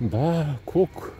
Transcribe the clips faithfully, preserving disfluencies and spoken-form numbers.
마곡.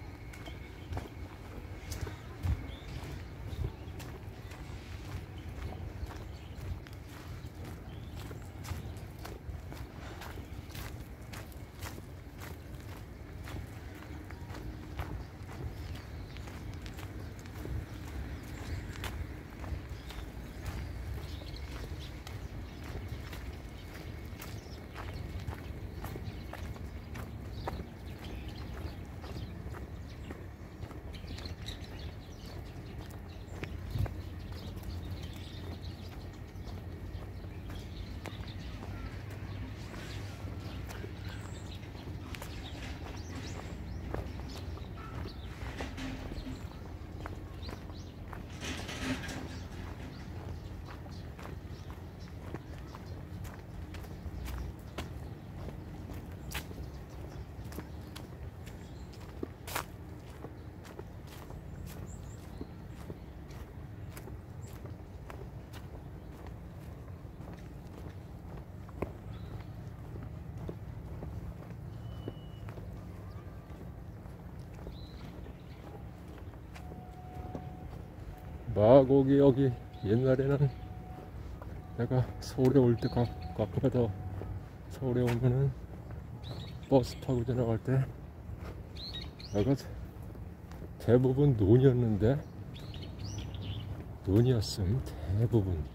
마곡이 여기 옛날에는 내가 서울에 올 때 가끔가다 서울에 오면은 버스 타고 지나갈 때 여기가 대부분 논이었는데 논이었음. 대부분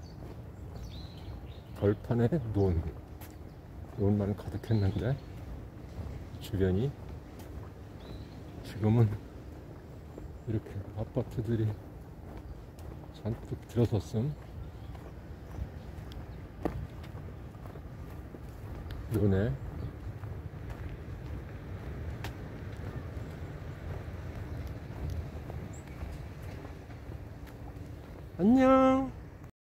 벌판에 논 논만 가득했는데 주변이 지금은 이렇게 아파트들이 잔뜩 들어섰음. 논에 안녕.